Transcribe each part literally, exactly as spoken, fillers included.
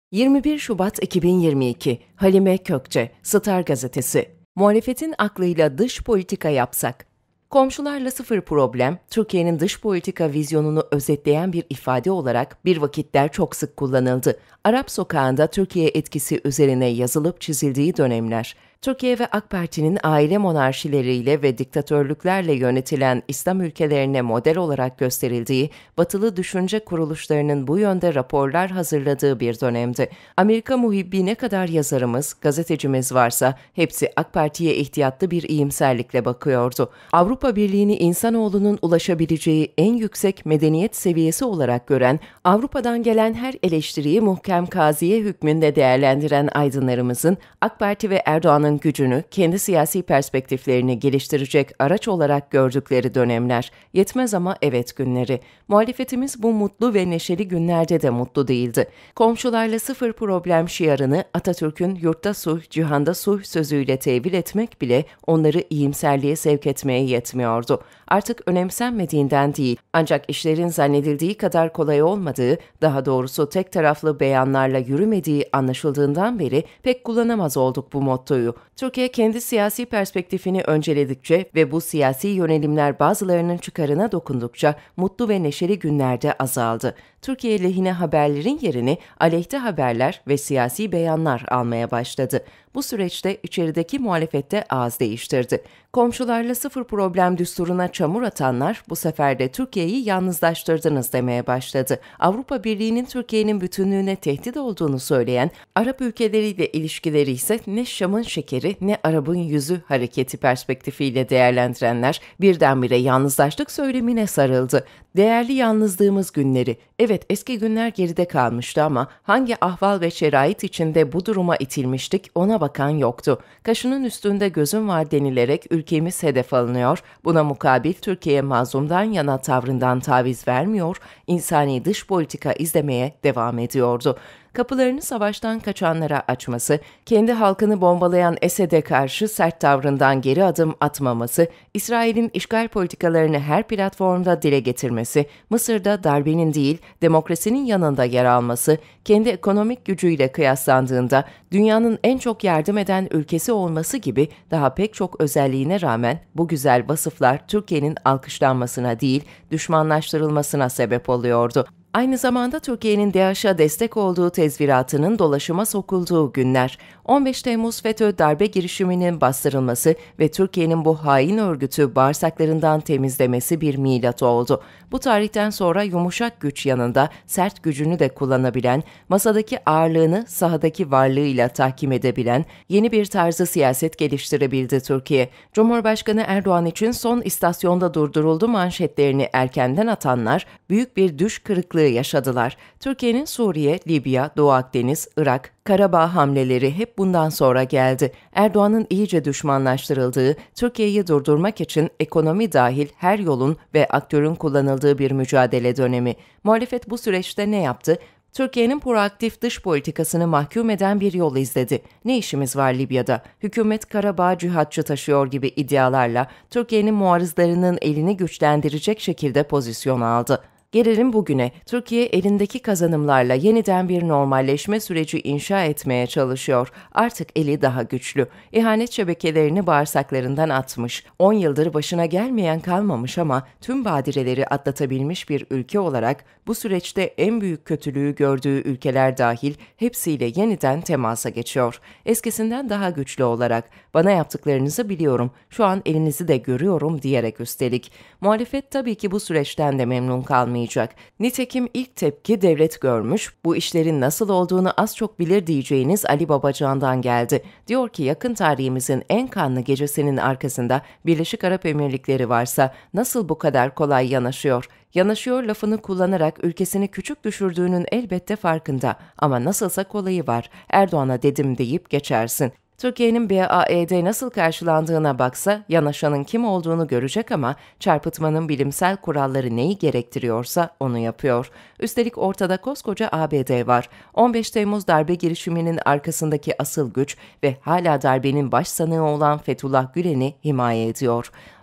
yirmi bir Şubat iki bin yirmi iki Halime Kökçe, Star Gazetesi. Muhalefetin aklıyla dış politika yapsak. Komşularla sıfır problem, Türkiye'nin dış politika vizyonunu özetleyen bir ifade olarak bir vakitler çok sık kullanıldı. Arap sokağında Türkiye etkisi üzerine yazılıp çizildiği dönemler. Türkiye ve AK Parti'nin aile monarşileriyle ve diktatörlüklerle yönetilen İslam ülkelerine model olarak gösterildiği, batılı düşünce kuruluşlarının bu yönde raporlar hazırladığı bir dönemdi. Amerika muhibbi ne kadar yazarımız, gazetecimiz varsa hepsi AK Parti'ye ihtiyatlı bir iyimserlikle bakıyordu. Avrupa Birliği'ni insanoğlunun ulaşabileceği en yüksek medeniyet seviyesi olarak gören, Avrupa'dan gelen her eleştiriyi muhkem kaziye hükmünde değerlendiren aydınlarımızın AK Parti ve Erdoğan'ın gücünü, kendi siyasi perspektiflerini geliştirecek araç olarak gördükleri dönemler. Yetmez ama evet günleri. Muhalefetimiz bu mutlu ve neşeli günlerde de mutlu değildi. Komşularla sıfır problem şiarını Atatürk'ün yurtta sulh, cihanda sulh sözüyle tevil etmek bile onları iyimserliğe sevk etmeye yetmiyordu. Artık önemsenmediğinden değil, ancak işlerin zannedildiği kadar kolay olmadığı, daha doğrusu tek taraflı beyanlarla yürümediği anlaşıldığından beri pek kullanamaz olduk bu mottoyu. Türkiye kendi siyasi perspektifini önceledikçe ve bu siyasi yönelimler bazılarının çıkarına dokundukça mutlu ve neşeli günlerde azaldı. Türkiye lehine haberlerin yerini aleyhte haberler ve siyasi beyanlar almaya başladı. Bu süreçte içerideki muhalefette ağız değiştirdi. Komşularla sıfır problem düsturuna çamur atanlar bu sefer de Türkiye'yi yalnızlaştırdınız demeye başladı. Avrupa Birliği'nin Türkiye'nin bütünlüğüne tehdit olduğunu söyleyen, Arap ülkeleriyle ilişkileri ise ne Şam'ın şekeri ne Arap'ın yüzü hareketi perspektifiyle değerlendirenler birdenbire yalnızlaştık söylemine sarıldı. Değerli yalnızlığımız günleri. Evet, eski günler geride kalmıştı ama hangi ahval ve şerait içinde bu duruma itilmiştik ona bakan yoktu. Kaşının üstünde gözüm var denilerek ülkemiz hedef alınıyor, buna mukabil Türkiye mazlumdan yana tavrından taviz vermiyor, insani dış politika izlemeye devam ediyordu. Kapılarını savaştan kaçanlara açması, kendi halkını bombalayan Esed'e karşı sert tavrından geri adım atmaması, İsrail'in işgal politikalarını her platformda dile getirmesi, Mısır'da darbenin değil, demokrasinin yanında yer alması, kendi ekonomik gücüyle kıyaslandığında dünyanın en çok yardım eden ülkesi olması gibi daha pek çok özelliğine rağmen bu güzel vasıflar Türkiye'nin alkışlanmasına değil, düşmanlaştırılmasına sebep oluyordu. Aynı zamanda Türkiye'nin DAEŞ'a destek olduğu tezviratının dolaşıma sokulduğu günler, on beş Temmuz FETÖ darbe girişiminin bastırılması ve Türkiye'nin bu hain örgütü bağırsaklarından temizlemesi bir milat oldu. Bu tarihten sonra yumuşak güç yanında sert gücünü de kullanabilen, masadaki ağırlığını sahadaki varlığıyla tahkim edebilen yeni bir tarzı siyaset geliştirebildi Türkiye. Cumhurbaşkanı Erdoğan için son istasyonda durduruldu manşetlerini erkenden atanlar büyük bir düş kırıklığı yaşadılar. Türkiye'nin Suriye, Libya, Doğu Akdeniz, Irak, Karabağ hamleleri hep bundan sonra geldi. Erdoğan'ın iyice düşmanlaştırıldığı, Türkiye'yi durdurmak için ekonomi dahil her yolun ve aktörün kullanıldığı bir mücadele dönemi. Muhalefet bu süreçte ne yaptı? Türkiye'nin proaktif dış politikasını mahkum eden bir yol izledi. Ne işimiz var Libya'da? Hükümet Karabağ cihatçı taşıyor gibi iddialarla Türkiye'nin muarızlarının elini güçlendirecek şekilde pozisyon aldı. Gelelim bugüne. Türkiye elindeki kazanımlarla yeniden bir normalleşme süreci inşa etmeye çalışıyor. Artık eli daha güçlü. İhanet şebekelerini bağırsaklarından atmış. on yıldır başına gelmeyen kalmamış ama tüm badireleri atlatabilmiş bir ülke olarak bu süreçte en büyük kötülüğü gördüğü ülkeler dahil hepsiyle yeniden temasa geçiyor. Eskisinden daha güçlü olarak bana yaptıklarınızı biliyorum, şu an elinizi de görüyorum diyerek üstelik. Muhalefet tabii ki bu süreçten de memnun kalmayacak. Nitekim ilk tepki devlet görmüş, bu işlerin nasıl olduğunu az çok bilir diyeceğiniz Ali Babacan'dan geldi. Diyor ki yakın tarihimizin en kanlı gecesinin arkasında Birleşik Arap Emirlikleri varsa nasıl bu kadar kolay yanaşıyor? Yanaşıyor lafını kullanarak ülkesini küçük düşürdüğünün elbette farkında ama nasılsa kolayı var. Erdoğan'a dedim deyip geçersin. Türkiye'nin B A E'de nasıl karşılandığına baksa yanaşanın kim olduğunu görecek ama çarpıtmanın bilimsel kuralları neyi gerektiriyorsa onu yapıyor. Üstelik ortada koskoca A B D var. on beş Temmuz darbe girişiminin arkasındaki asıl güç ve hala darbenin baş sanığı olan Fethullah Gülen'i himaye ediyor.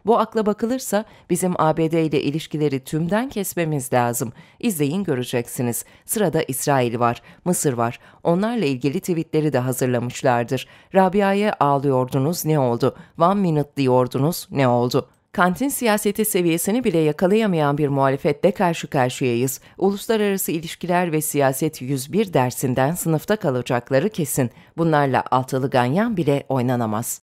Bu akla bakılırsa bizim A B D ile ilişkileri tümden kesmemiz lazım. İzleyin göreceksiniz. Sırada İsrail var, Mısır var. Onlarla ilgili tweetleri de hazırlamışlardır. Rabia'ya ağlıyordunuz, ne oldu? One minute diyordunuz, ne oldu? Kantin siyaseti seviyesini bile yakalayamayan bir muhalefetle karşı karşıyayız. Uluslararası ilişkiler ve siyaset yüz bir dersinden sınıfta kalacakları kesin. Bunlarla altılı ganyan bile oynanamaz.